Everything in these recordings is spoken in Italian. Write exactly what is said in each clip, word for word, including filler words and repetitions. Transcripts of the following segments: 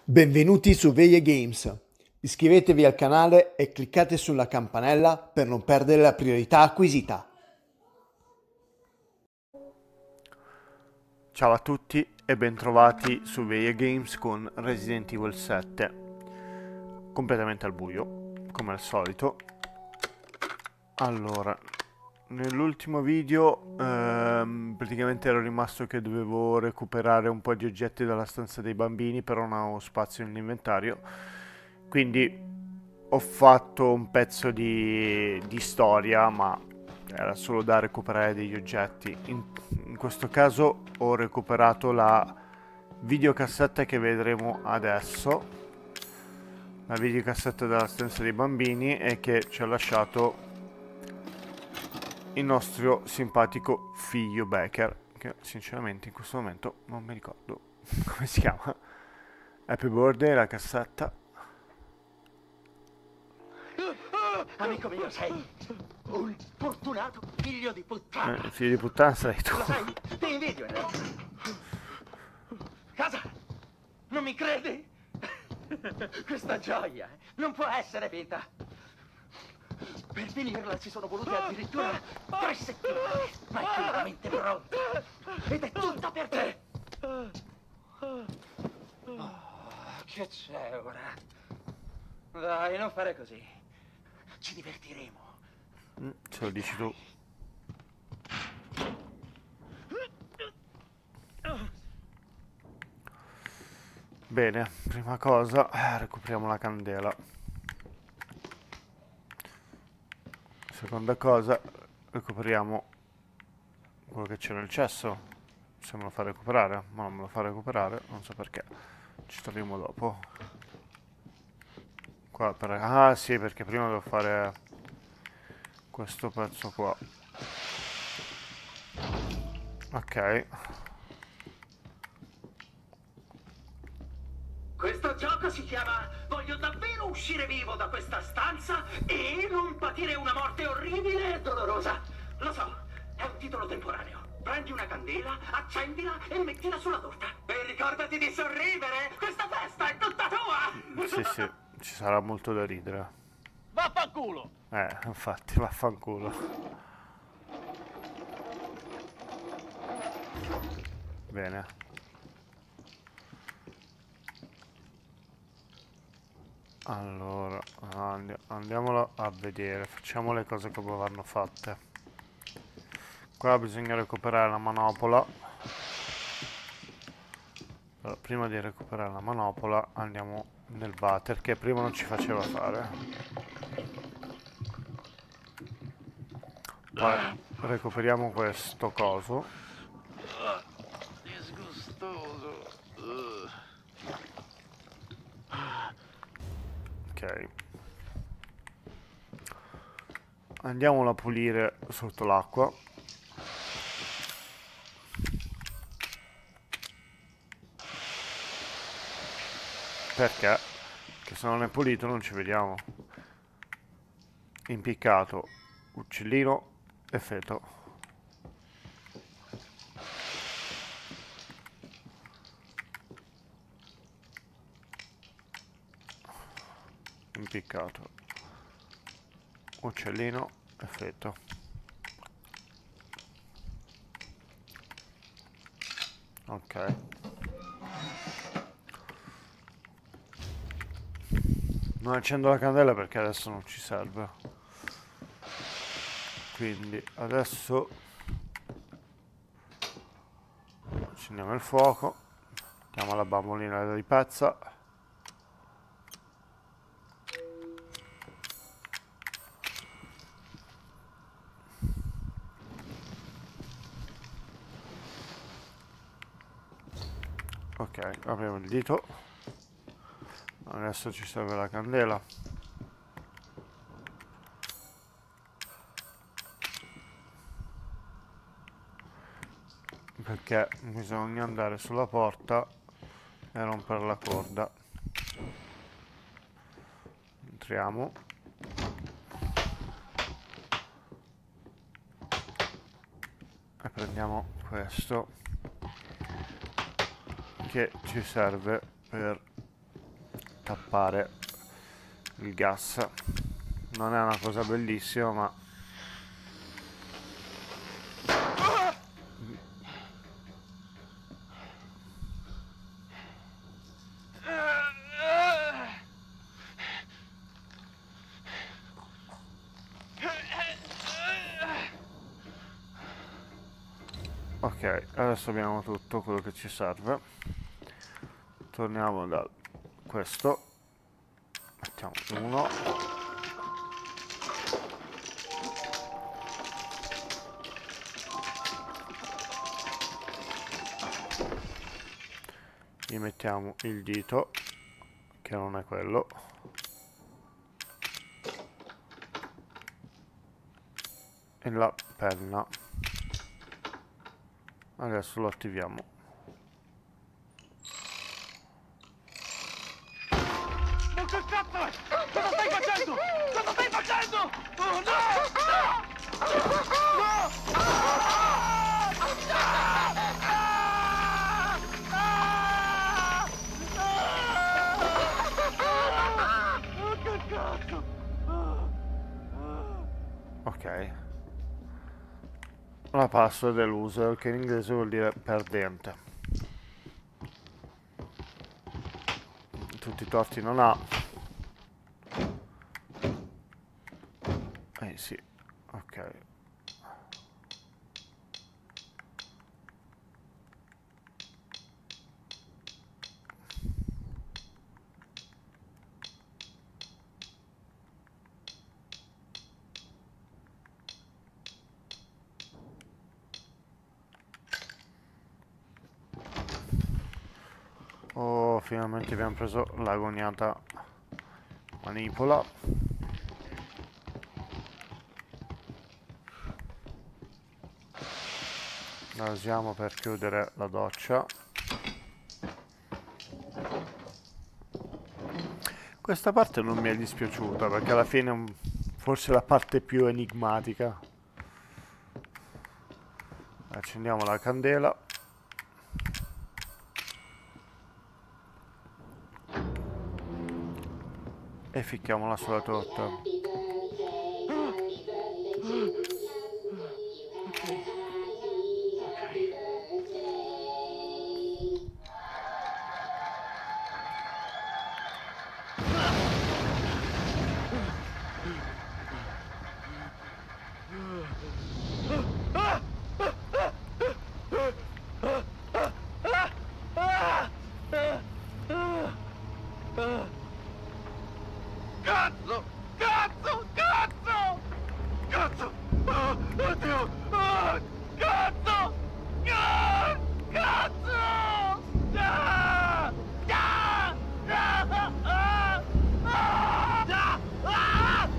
Benvenuti su Veglie Games. Iscrivetevi al canale e cliccate sulla campanella per non perdere la priorità acquisita. Ciao a tutti e bentrovati su Veglie Games con Resident Evil sette, completamente al buio, come al solito. Allora, nell'ultimo video ehm, praticamente ero rimasto che dovevo recuperare un po' di oggetti dalla stanza dei bambini, però non avevo spazio nell'inventario, quindi ho fatto un pezzo di, di storia, ma era solo da recuperare degli oggetti. In, in questo caso ho recuperato la videocassetta che vedremo adesso, la videocassetta della stanza dei bambini, e che ci ha lasciato il nostro simpatico figlio Becker, che sinceramente in questo momento non mi ricordo come si chiama. Happy birthday, la cassetta. Amico mio, sei un fortunato figlio di puttana. Eh, figlio di puttana sei tu. Lo sai? Ti invidio, in realtà. Casa? Non mi credi? Questa gioia non può essere finta. Per finirla ci sono volute addirittura tre settimane, ma è finalmente pronta. Ed è tutta per te. Oh, che c'è ora? Dai, non fare così. Ci divertiremo. Mm, ce lo dici tu. Bene, prima cosa eh, recuperiamo la candela. Seconda cosa, recuperiamo quello che c'è nel cesso. Se me lo fa recuperare, ma non me lo fa recuperare, non so perché. Ci torniamo dopo. Qua per... Ah sì, perché prima devo fare questo pezzo qua. Ok. Questo gioco si chiama Voglio davvero uscire vivo da questa stanza e non patire una morte orribile e dolorosa. Lo so, è un titolo temporaneo. Prendi una candela, accendila e mettila sulla torta. E ricordati di sorridere, questa festa è tutta tua! Sì, sì, ci sarà molto da ridere. Vaffanculo! Eh, infatti, vaffanculo. Bene. Allora, andi andiamolo a vedere, facciamo le cose come vanno fatte. Qua bisogna recuperare la manopola. Allora, prima di recuperare la manopola andiamo nel water, che prima non ci faceva fare. Poi recuperiamo questo coso. Disgustoso. Ok. Andiamolo a pulire sotto l'acqua. Perché? Che se non è pulito non ci vediamo. Impiccato, uccellino e feto. Impiccato, uccellino e feto. Ok. Non accendo la candela perché adesso non ci serve. Quindi adesso accendiamo il fuoco, mettiamo la bambolina di pezza. Ok, apriamo il dito. Adesso ci serve la candela. Perché bisogna andare sulla porta e rompere la corda. Entriamo. E prendiamo questo, che ci serve per tappare il gas. Non è una cosa bellissima, ma ok, adesso abbiamo tutto quello che ci serve. Torniamo da questo, mettiamo uno, gli mettiamo il dito, che non è quello, e la penna. Adesso lo attiviamo. Ma che cazzo è? Cosa stai facendo? Cosa stai facendo? Oh no! No! No! Oh, che cazzo! Ok. La password è loser, che in inglese vuol dire perdente. Tutti i torti non ha. Eh sì, ok. Oh, finalmente abbiamo preso l'agoniata manipola. La usiamo per chiudere la doccia. Questa parte non mi è dispiaciuta perché alla fine è un- forse la parte più enigmatica. Accendiamo la candela. E ficchiamola sulla torta. Cazzo! Cazzo! Cazzo! Cazzo! Ah, oddio! Ah, cazzo! Ah, cazzo! Ah! Ah! Ah! Ah! Ah! Ah! Ah!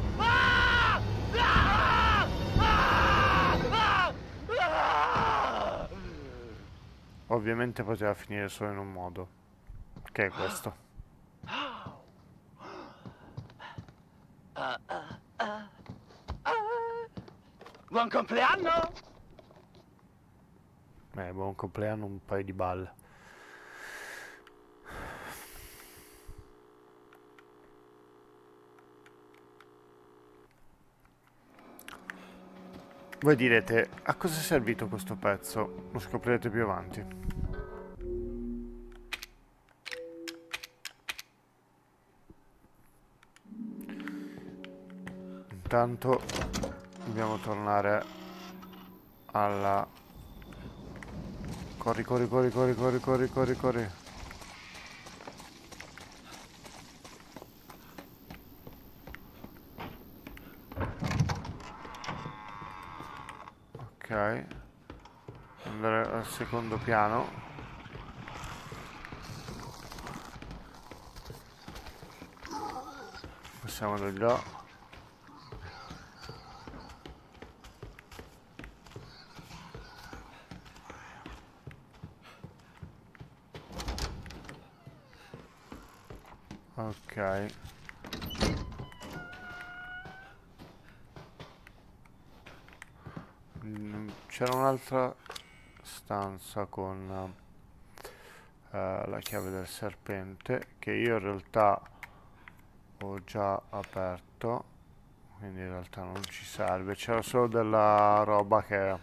Ah! Ah! Ah! Ovviamente poteva finire solo in un modo, che è questo. Buon compleanno! Eh, buon compleanno, un paio di balle. Voi direte, a cosa è servito questo pezzo? Lo scoprirete più avanti. Intanto dobbiamo tornare alla... Corri, corri, corri, corri, corri, corri, corri, corri. Ok. Andare al secondo piano. Passiamo da là. Ok. C'era un'altra stanza con uh, la chiave del serpente che io in realtà ho già aperto, quindi in realtà non ci serve. C'era solo della roba che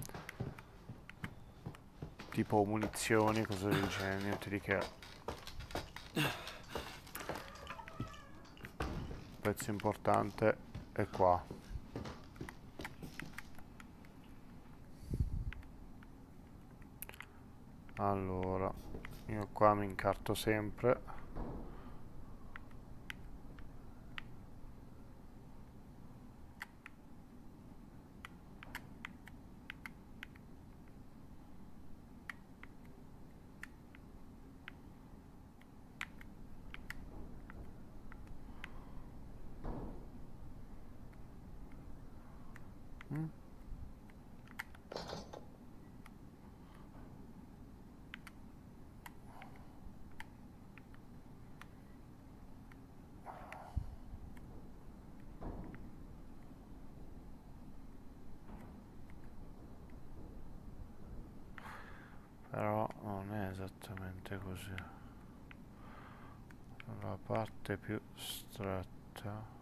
tipo munizioni, cose del genere, niente di che. Pezzo importante è qua. Allora, io qua mi incarto sempre. Mm. Però non è esattamente così. La parte più stretta.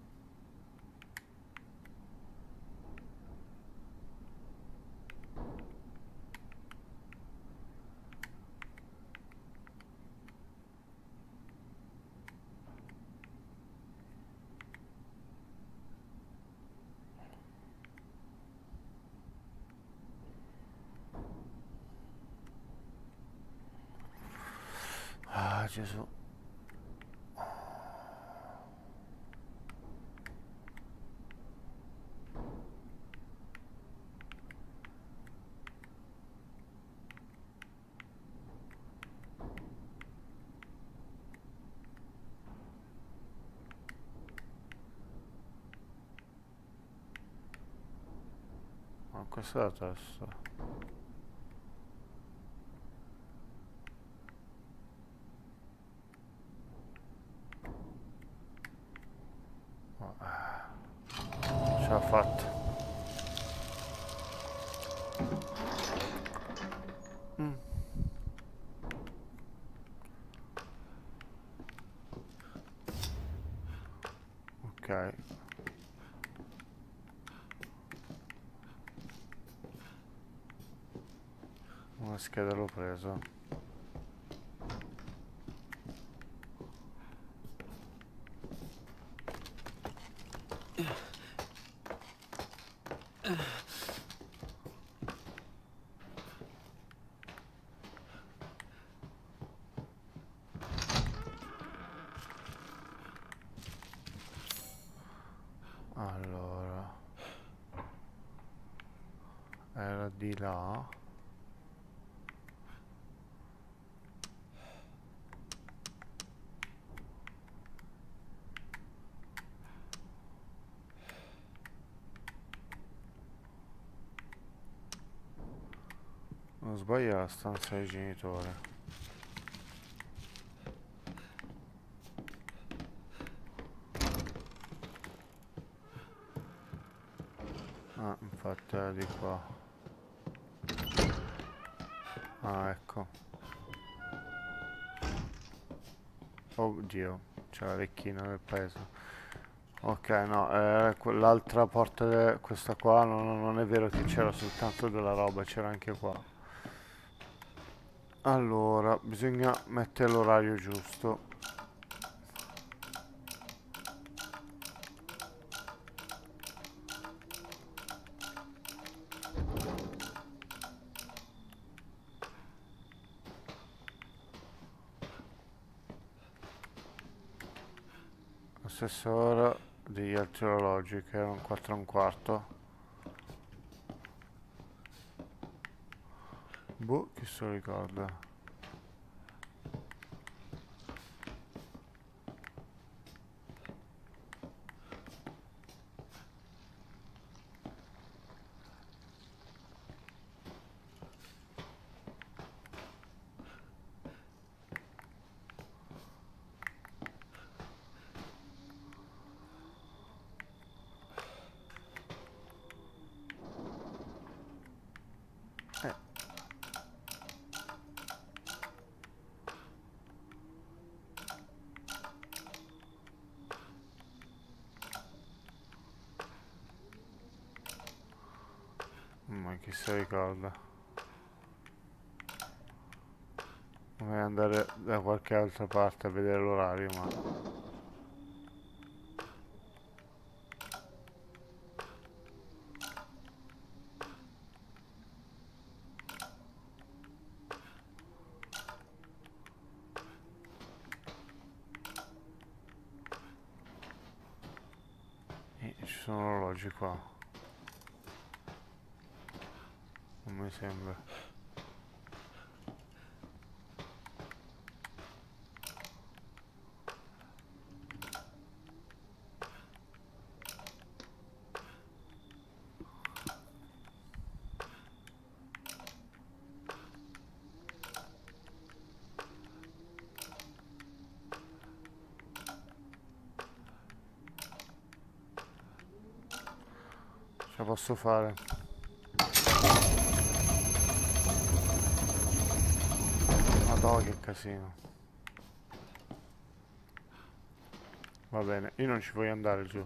Ah, Gesù. Ma questa è la testa. Ce l'ha fatta. Mm. Ok. Una scheda l'ho presa. Allora, era di là. Non sbaglio, la stanza dei genitori. Ah, infatti era di qua. Ah, ecco. Oddio, c'è la vecchina del paese. Ok, no, eh, l'altra porta, de- questa qua, no, no, non è vero che c'era soltanto della roba, c'era anche qua. Allora, bisogna mettere l'orario giusto. La stessa ora degli altri orologi, che erano quattro e un quarto. Boh, chi se lo ricorda? Ma chi si ricorda? Vorrei andare da qualche altra parte a vedere l'orario, ma... Eh, ci sono orologi qua. Non mi sembra. Ce la posso fare. Madonna, che casino. Va bene, io non ci voglio andare giù.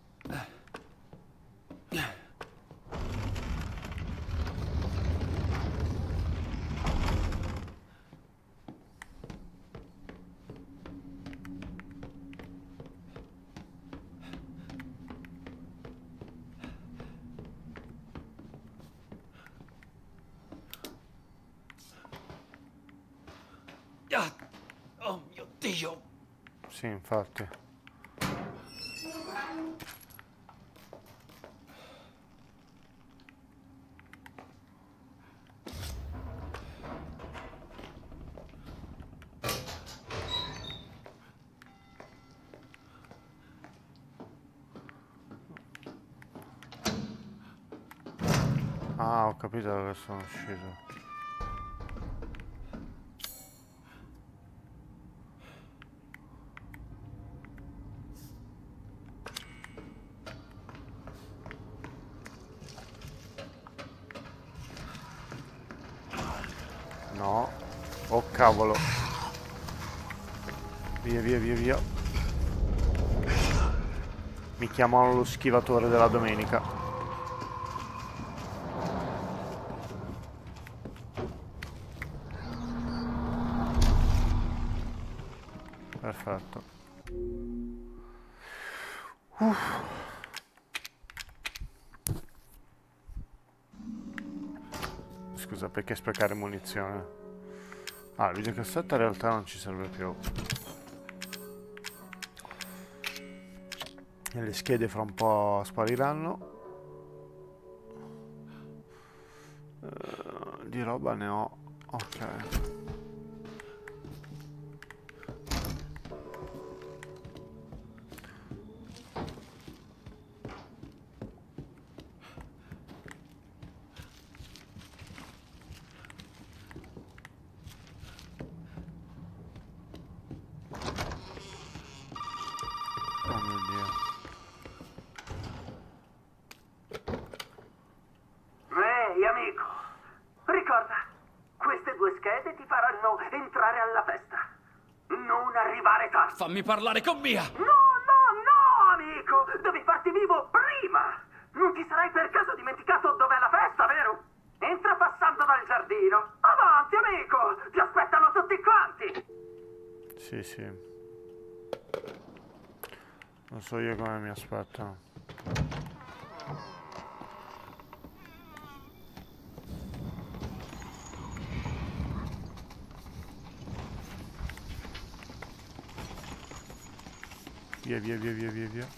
Oh mio Dio! Sì, infatti. Ah, ho capito da dove sono uscito. No. Oh cavolo. Via, via, via, via. Mi chiamano lo schivatore della domenica. Perfetto. Uff. Scusa, perché sprecare munizione? Ah, il videocassetta in realtà non ci serve più. E le schede fra un po' spariranno. Uh, di roba ne ho. Ok. Ehi, amico, ricorda, queste due schede ti faranno entrare alla festa. Non arrivare tardi. Fammi parlare con Mia! No, no, no, amico, devi farti vivo prima. Non ti sarai per caso dimenticato dov'è la festa, vero? Entra passando dal giardino. Avanti, amico, ti aspettano tutti quanti. Sì, sì. Non so io come mi aspettano. Via, via, via, via, via, via.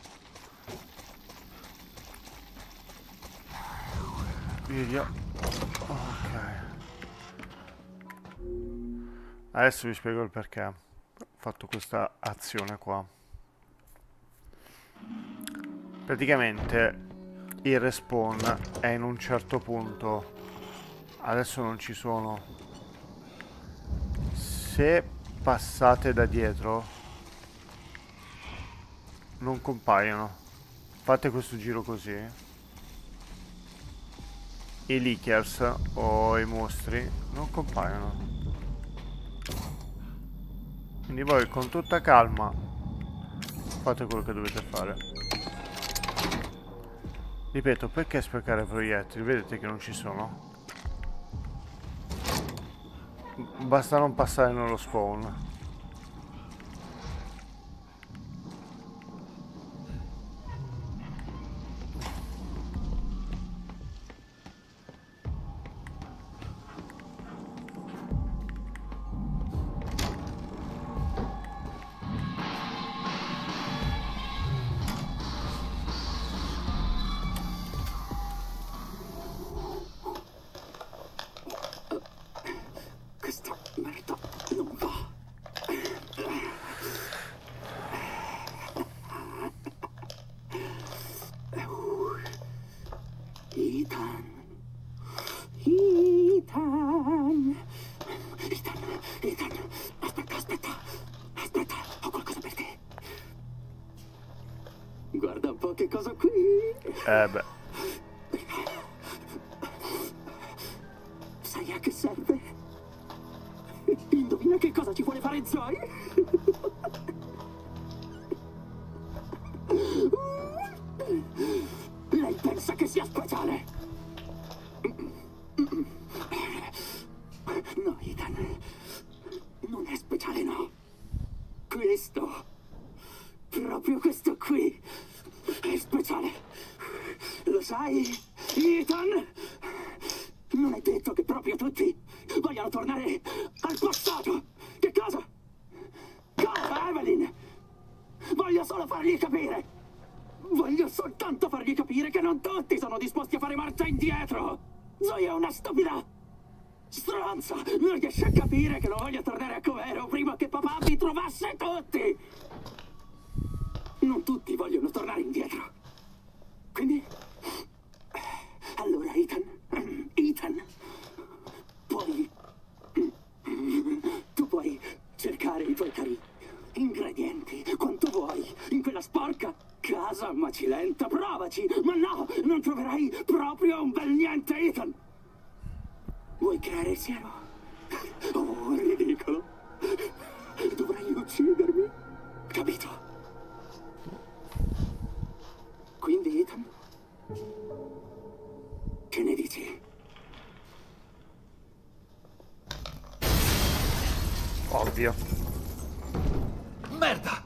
Via, via. Ok. Adesso vi spiego il perché ho fatto questa azione qua. Praticamente il respawn è in un certo punto. Adesso non ci sono. Se passate da dietro non compaiono. Fate questo giro così. I leakers o i mostri non compaiono. Quindi voi con tutta calma fate quello che dovete fare. Ripeto, perché sprecare proiettili? Vedete che non ci sono? Basta non passare nello spawn. Questa merda non va. Ethan. Ethan. Ethan. Ethan. Aspetta, aspetta. Aspetta, ho qualcosa per te. Guarda un po' che cosa ho qui. Eh beh. Sai a che serve? Indovina che cosa ci vuole fare Zoe? Lei pensa che sia speciale? No, Ethan. Non è speciale, no. Questo. Proprio questo qui. È speciale. Lo sai, Ethan? Non è detto che proprio tutti vogliano tornare al passato. Che cosa? Cosa, Evelyn? Voglio solo fargli capire. Voglio soltanto fargli capire che non tutti sono disposti a fare marcia indietro. Zoe è una stupida stronza. Non riesce a capire che non voglio tornare a come ero prima che papà vi trovasse tutti. Non tutti vogliono tornare indietro. Quindi... Allora, Ethan... Ethan... Puoi... Tu puoi cercare i tuoi cari ingredienti quanto vuoi in quella sporca casa macilenta. Provaci! Ma no! Non troverai proprio un bel niente, Ethan! Vuoi creare il siero? Oh, ridicolo! Dovrai uccidermi? Capito? Quindi, Ethan? Che ne dici? Ovvio. Merda!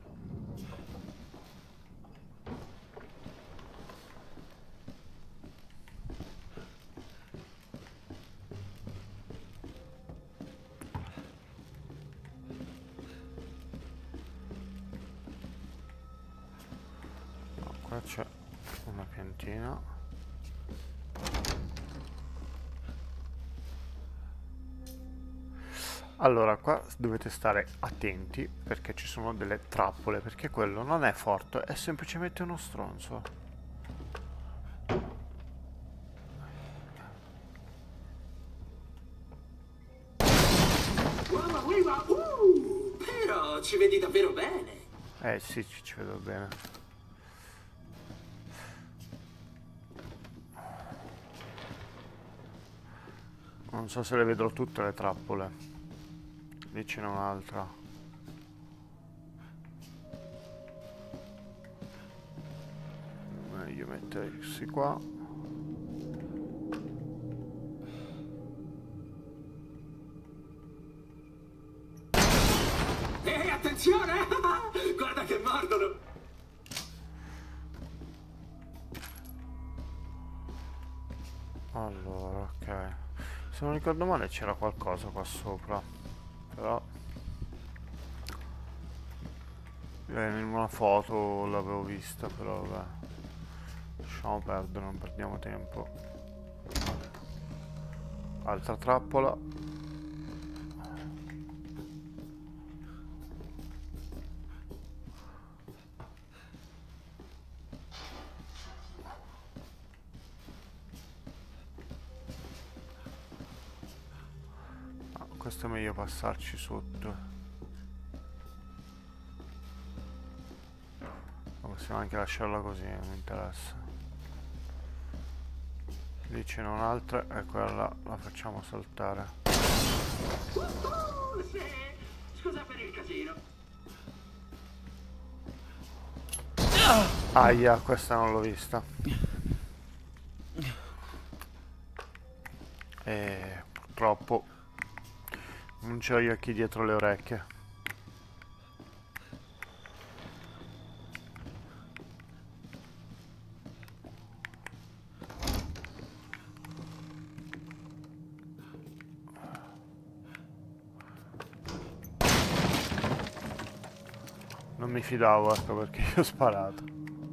Qua c'è una piantina. Allora, qua dovete stare attenti perché ci sono delle trappole, perché quello non è forte, è semplicemente uno stronzo. Wow, wow, uh, però ci vedi davvero bene. Eh sì, ci, ci vedo bene. Non so se le vedrò tutte le trappole. Lì ce n'è un'altra. Meglio mettersi qua. Ehi, attenzione! Guarda che mordono! Allora, ok. Se non ricordo male c'era qualcosa qua sopra. Però eh, in una foto l'avevo vista, però vabbè. Lasciamo perdere, non perdiamo tempo. Altra trappola. Questo è meglio passarci sotto. Ma possiamo anche lasciarla così, non mi interessa. Lì ce n'è un'altra e quella la facciamo saltare. Uh, sì. Scusa per il casino. Aia, questa non l'ho vista. c'ho gli occhi dietro le orecchie. Non mi fidavo, ecco perché io ho sparato.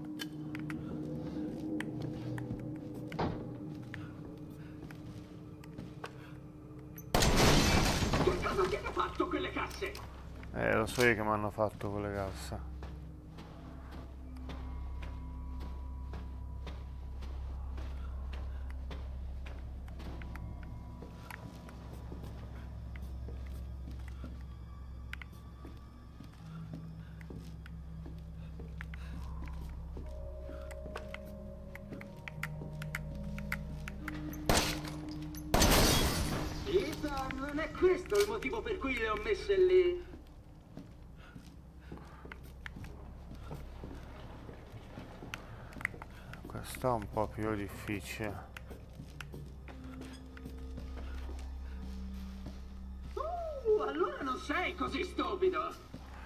Che cosa ti hanno fatto quelle casse? Eh, lo so io che mi hanno fatto quelle casse. Ethan, non è questo il motivo per cui le ho messe lì. Questo è un po' più difficile. Uh, allora non sei così stupido.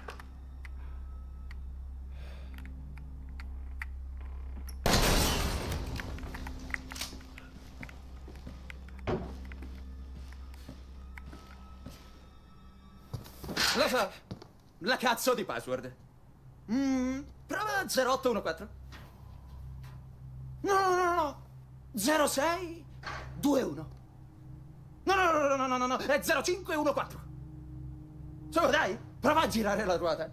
Lo so, la cazzo di password. Mm, prova zero otto uno quattro. No, no, no, no, no. zero sei due uno. No, no, no, no, no, no, no, no, è zero cinque uno quattro. Su, dai, prova a girare la ruota.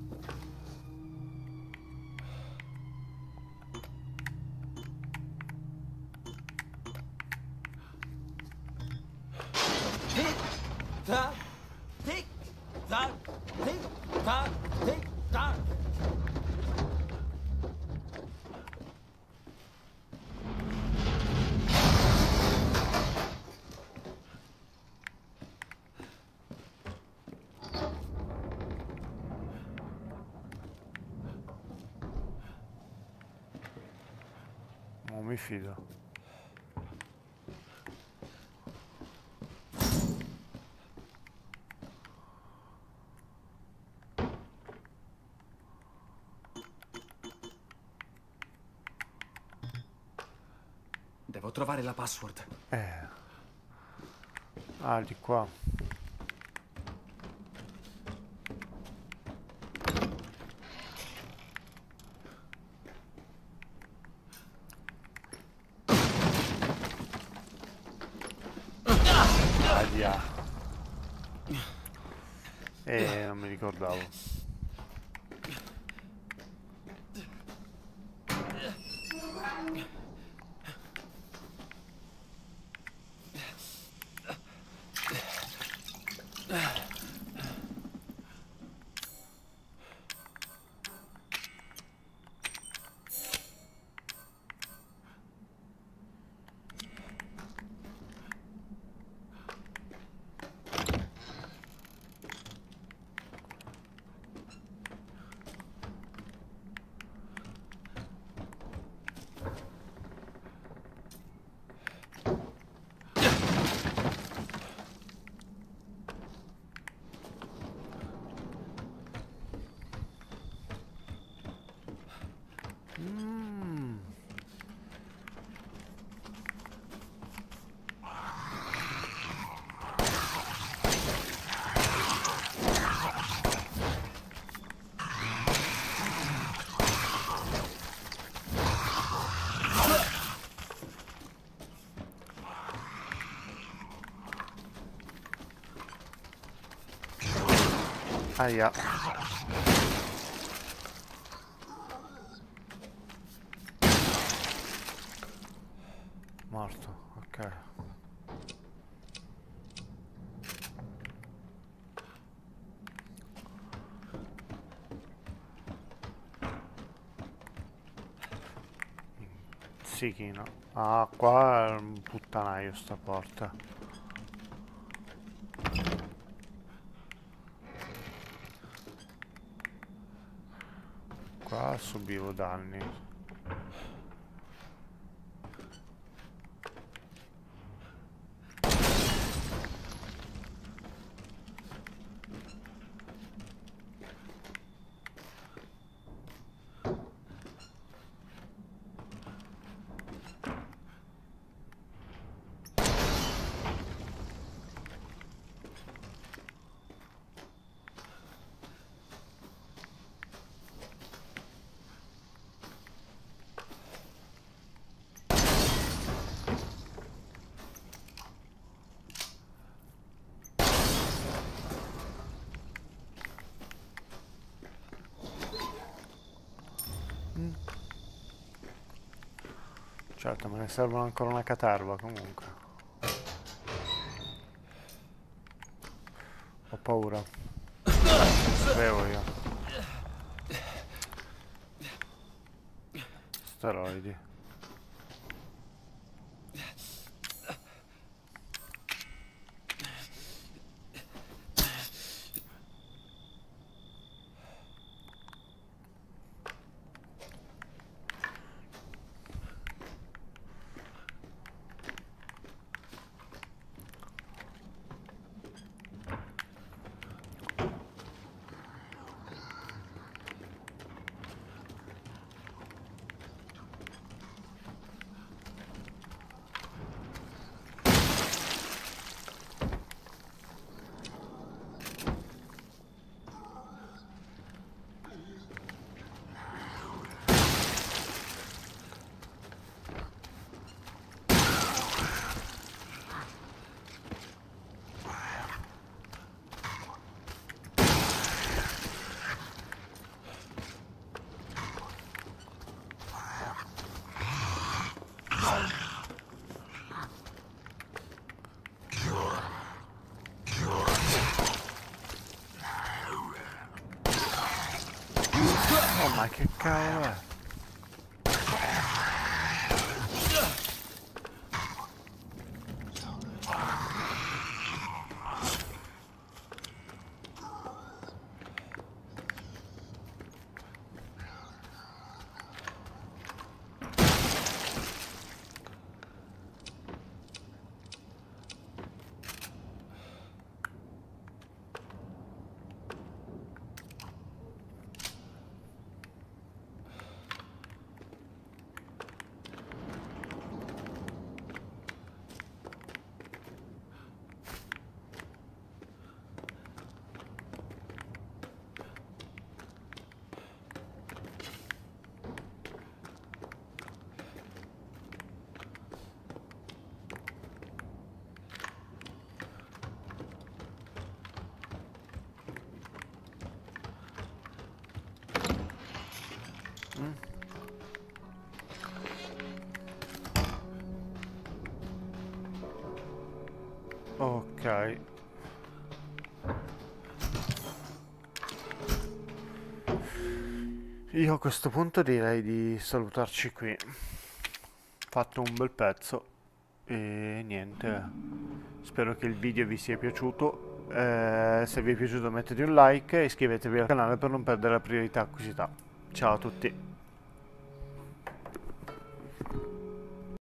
Tic, tac, tic, tac, tic, tac, tic, tac. Non mi fido. Devo trovare la password. Eh. Ah, di qua. Aia. Eh, non mi ricordavo. Mm. Aia. Morto, ok. Sichino. Ah, qua è un puttanaio sta porta. Qua subivo danni. Certo, me ne servono ancora una caterva comunque. Ho paura. Sapevo io. Steroidi. Oh, ma che cavolo è? Mm. Ok. Io a questo punto direi di salutarci qui. Fatto un bel pezzo e niente. Spero che il video vi sia piaciuto. Eh, se vi è piaciuto mettete un like e iscrivetevi al canale per non perdere la priorità acquisita. Ciao a tutti.